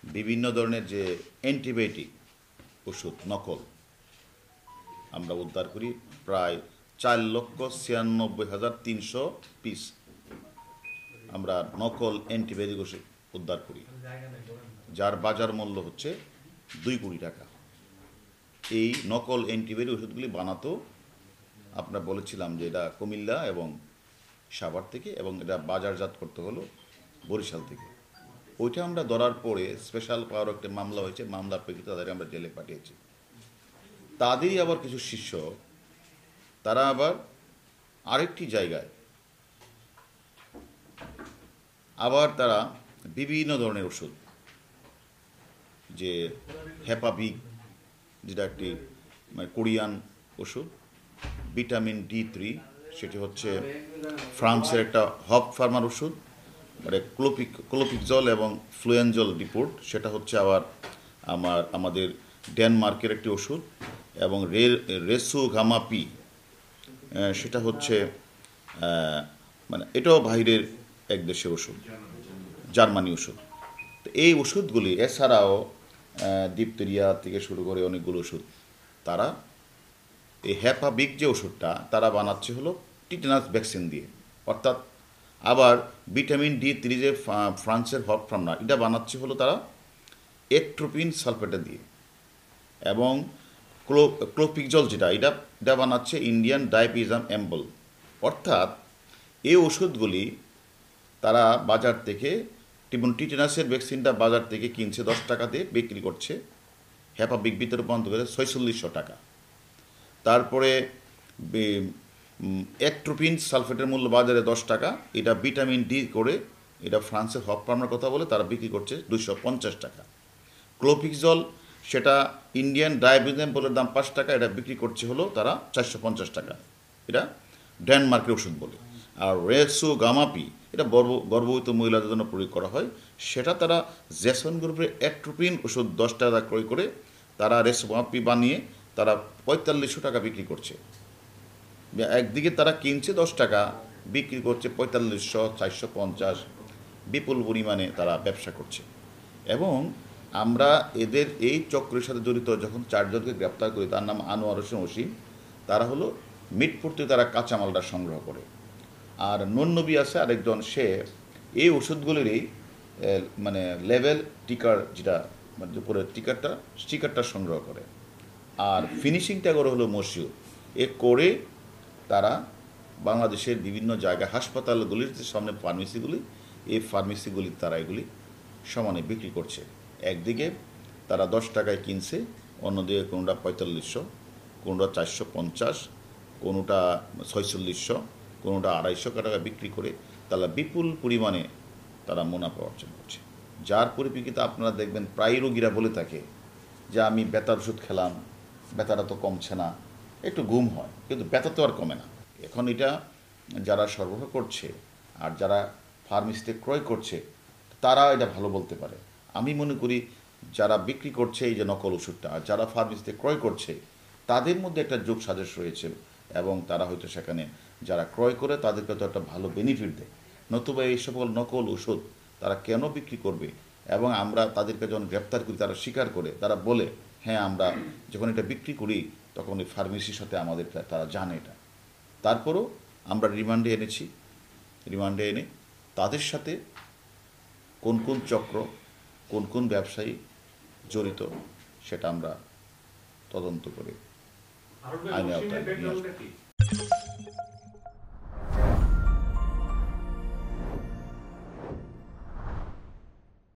বিভিন্ন ধরনের যে অ্যান্টিবায়োটিক ওষুধ নকল আমরা উদ্ধার করি প্রায় 4,96,300 পিস আমরা নকল অ্যান্টিবায়োটিক ওষুধ উদ্ধার করি, যার বাজার মূল্য হচ্ছে 2 কোটি টাকা। এই নকল অ্যান্টিবায়োটিক ওষুধগুলি বানাতো আপনারা বলেছিলাম যে এটা কুমিল্লা এবং সাভার থেকে, এবং এটা বাজারজাত করতে হলো বরিশাল থেকে। ওইটা আমরা ধরার পরে স্পেশাল পাওয়ার একটা মামলা হয়েছে, মামলার প্রেক্ষিতে তাদের আমরা জেলে পাঠিয়েছি। তাদেরই আবার কিছু শিষ্য তারা আবার আরেকটি জায়গায় আবার তারা বিভিন্ন ধরনের ওষুধ, যে হেপাবিক যেটা একটি কোরিয়ান ওষুধ, ভিটামিন D3 সেটি হচ্ছে ফ্রান্সের একটা হব ফার্মার ওষুধ, মানে ক্লোপিকজল এবং ফ্লুয়েনজল রিপোর্ট, সেটা হচ্ছে আবার আমাদের ডেনমার্কের একটি ওষুধ, এবং রেসোগামাপি সেটা হচ্ছে মানে এটাও বাইরের এক দেশের ওষুধ, জার্মানি ওষুধ। তো এই ওষুধগুলি এছাড়াও ডিপথেরিয়া থেকে শুরু করে অনেকগুলো ওষুধ তারা এই হেপাবিক যে ওষুধটা তারা বানাচ্ছে হলো টিটেনাস ভ্যাকসিন দিয়ে, অর্থাৎ আবার ভিটামিন D3 যে ফ্রান্সের হব ফার্মার এটা বানাচ্ছে হলো তারা এট্রোপিন সালফেটে দিয়ে, এবং ক্লোপিকজল যেটা এটা বানাচ্ছে ইন্ডিয়ান ডায়াবেটিজম এম্বল। অর্থাৎ এই ওষুধগুলি তারা বাজার থেকে টিটেনাসের ভ্যাকসিনটা বাজার থেকে কিনছে 10 টাকা দিয়ে, বিক্রি করছে হেপাবিক ভিতরে রূপান্তর করে 4600 টাকা। তারপরে এট্রোপিন সালফেটের মূল্য বাজারে 10 টাকা, এটা ভিটামিন D করে এটা ফ্রান্সের হব ফার্মার কথা বলে তারা বিক্রি করছে 250 টাকা। ক্লোপিকজল সেটা ইন্ডিয়ান ডায়াবেটিস বলে দাম 5 টাকা, এটা বিক্রি করছে হলো তারা 450 টাকা, এটা ডেনমার্কের ওষুধ বলে। আর রেসোগামাপি এটা গর্ভবতী মহিলাদের জন্য প্রয়োগ করা হয়, সেটা তারা জেসন গ্রুপের এট্রোপিন ওষুধ 10 টাকা ক্রয় করে তারা রেসোগামাপি বানিয়ে তারা 4500 টাকা বিক্রি করছে। একদিকে তারা কিনছে 10 টাকা, বিক্রি করছে 4500, 450, বিপুল পরিমাণে তারা ব্যবসা করছে। এবং আমরা এদের এই চক্রের সাথে জড়িত যখন 4 জনকে গ্রেপ্তার করি, তার নাম Harun-Ur-Rashid, তারা হলো মিটপুর থেকে তারা কাঁচামালটা সংগ্রহ করে। আর নবী আছে আরেকজন, সে এই ওষুধগুলিরই মানে লেভেল টিকার যেটা মানে উপরে স্টিকারটা সংগ্রহ করে, আর ফিনিশিংটা করে হলো মশিউর। এ করে তারা বাংলাদেশের বিভিন্ন জায়গায় হাসপাতালগুলির সামনে ফার্মেসিগুলি, এই ফার্মেসিগুলি তারা এগুলি সমানে বিক্রি করছে। একদিকে তারা 10 টাকায় কিনছে, অন্যদিকে কোনোটা 4500, কোনোটা 450, কোনোটা 4600, কোনোটা 250 টাকা বিক্রি করে তারা বিপুল পরিমাণে তারা মুনাফা অর্জন করছে। যার পরিপ্রেক্ষিতে আপনারা দেখবেন প্রায় রোগীরা বলে থাকে যে আমি ব্যথার ওষুধ খেলাম, ব্যথাটা তো কমছে না, একটু ঘুম হয়, কিন্তু ব্যথা তো আর কমে না। এখন এটা যারা সরবরাহ করছে আর যারা ফার্মেসিতে ক্রয় করছে তারা এটা ভালো বলতে পারে। আমি মনে করি যারা বিক্রি করছে এই যে নকল ওষুধটা, আর যারা ফার্মেসিতে ক্রয় করছে তাদের মধ্যে একটা যোগ সাজশ রয়েছে, এবং তারা হয়তো সেখানে যারা ক্রয় করে তাদেরকে তো একটা ভালো বেনিফিট দেয়। নতুবা এই সকল নকল ওষুধ তারা কেন বিক্রি করবে? এবং আমরা তাদেরকে যখন গ্রেপ্তার করি তারা স্বীকার করে, তারা বলে হ্যাঁ আমরা যখন এটা বিক্রি করি তখন এই ফার্মেসির সাথে আমাদের তারা জানে এটা। তারপরও আমরা রিমান্ডে এনেছি, রিমান্ডে এনে তাদের সাথে কোন কোন চক্র, কোন কোন ব্যবসায়ী জড়িত সেটা আমরা তদন্ত করে আইনের আওতায় নিয়ে আসবো।